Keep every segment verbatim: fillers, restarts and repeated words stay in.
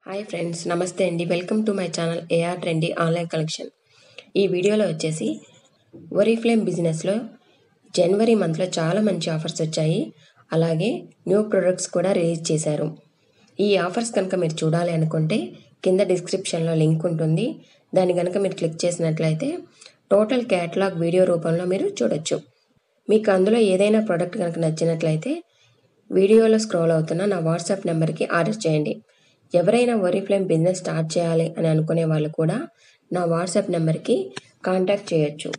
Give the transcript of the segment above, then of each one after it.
Hi friends, నమస్తే అండి. Welcome to my channel AR trendy online collection. ఈ వీడియోలో వచ్చేసి ఒరిఫ్లేమ్ బిజినెస్లో జనవరి మంత్లో చాలా మంచి ఆఫర్స్ వచ్చాయి. అలాగే న్యూ ప్రొడక్ట్స్ కూడా రిలీజ్ చేశారు. ఈ ఆఫర్స్ కనుక మీరు చూడాలి అనుకుంటే కింద డిస్క్రిప్షన్లో లింక్ ఉంటుంది. దాన్ని కనుక మీరు క్లిక్ చేసినట్లయితే టోటల్ క్యాటలాగ్ వీడియో రూపంలో మీరు చూడొచ్చు. మీకు అందులో ఏదైనా ప్రోడక్ట్ కనుక నచ్చినట్లయితే వీడియోలో స్క్రోల్ అవుతున్న నా వాట్సాప్ నెంబర్కి ఆర్డర్ చేయండి. ఎవరైనా ఒరిఫ్లేమ్ బిజినెస్ స్టార్ట్ చేయాలి అని అనుకునే వాళ్ళు కూడా నా వాట్సాప్ నెంబర్కి కాంటాక్ట్ చేయొచ్చు.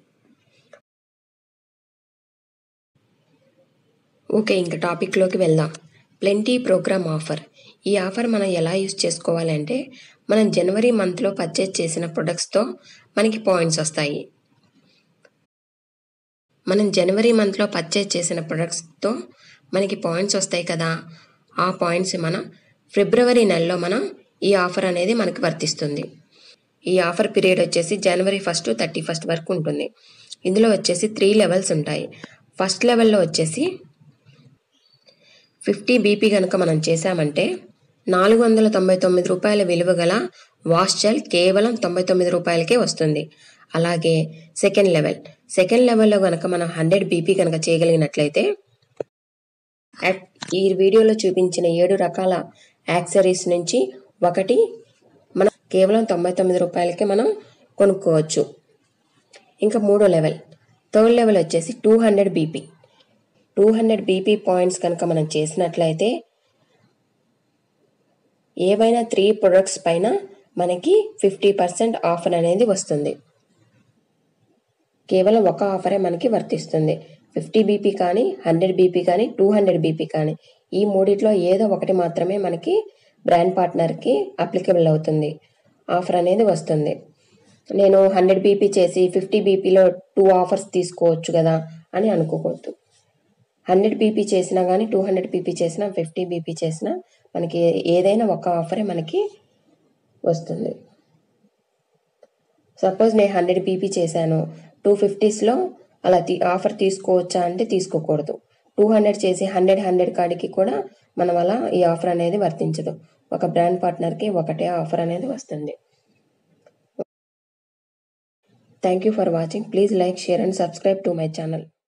ఓకే, ఇంకా టాపిక్లోకి వెళ్దాం. Plenty program offer. ఈ ఆఫర్ మనం ఎలా యూజ్ చేసుకోవాలి అంటే, మనం జనవరి మంత్లో పర్చేజ్ చేసిన ప్రొడక్ట్స్తో మనకి పాయింట్స్ వస్తాయి. మనం జనవరి మంత్లో పర్చేజ్ చేసిన ప్రొడక్ట్స్తో మనకి పాయింట్స్ వస్తాయి కదా, ఆ పాయింట్స్ మనం ఫిబ్రవరి నెలలో మనం ఈ ఆఫర్ అనేది మనకి వర్తిస్తుంది. ఈ ఆఫర్ పీరియడ్ వచ్చేసి జనవరి ఫస్ట్ థర్టీ ఫస్ట్ వరకు ఉంటుంది. ఇందులో వచ్చేసి త్రీ లెవెల్స్ ఉంటాయి. ఫస్ట్ లెవెల్లో వచ్చేసి ఫిఫ్టీ బీపీ కనుక మనం చేసామంటే నాలుగు వందల తొంభై తొమ్మిది రూపాయల విలువ గల వాష్ జెల్ కేవలం తొంభై తొమ్మిది రూపాయలకే వస్తుంది. అలాగే సెకండ్ లెవెల్ సెకండ్ లెవెల్లో కనుక మనం హండ్రెడ్ బీపీ కనుక చేయగలిగినట్లయితే ఈ వీడియోలో చూపించిన ఏడు రకాల యాక్సెసరీస్ నుంచి ఒకటి మనం కేవలం తొంభై తొమ్మిది రూపాయలకే మనం కొనుక్కోవచ్చు. ఇంకా మూడో లెవెల్ థర్డ్ లెవెల్ వచ్చేసి two hundred BP two hundred BP points కనుక మనం చేసినట్లయితే ఏవైనా త్రీ ప్రొడక్ట్స్ పైన మనకి ఫిఫ్టీ పర్సెంట్ ఆఫర్ అనేది వస్తుంది. కేవలం ఒక ఆఫరే మనకి వర్తిస్తుంది. ఫిఫ్టీ బీపీ కానీ, హండ్రెడ్ బీపీ కానీ, టూ హండ్రెడ్ బీపీ కానీ, ఈ మూడిట్లో ఏదో ఒకటి మాత్రమే మనకి బ్రాండ్ పార్ట్నర్కి అప్లికబుల్ అవుతుంది, ఆఫర్ అనేది వస్తుంది. నేను హండ్రెడ్ బీపీ చేసి ఫిఫ్టీ బీపీలో టూ ఆఫర్స్ తీసుకోవచ్చు కదా అని అనుకోకూడదు. హండ్రెడ్ బీపీ చేసినా కానీ, టూ హండ్రెడ్ బీపీ చేసినా, ఫిఫ్టీ బీపీ చేసినా మనకి ఏదైనా ఒక ఆఫరే మనకి వస్తుంది. సపోజ్ నేను హండ్రెడ్ బీపీ చేశాను, టూ ఫిఫ్టీస్లో అలా తీ ఆఫర్ తీసుకోవచ్చా అంటే తీసుకోకూడదు. టూ హండ్రెడ్ చేసి హండ్రెడ్ హండ్రెడ్ కాడికి కూడా మనం అలా ఈ ఆఫర్ అనేది వర్తించదు. ఒక బ్రాండ్ పార్ట్నర్కి ఒకటే ఆఫర్ అనేది వస్తుంది. Thank you for watching. Please like, share and subscribe to my channel.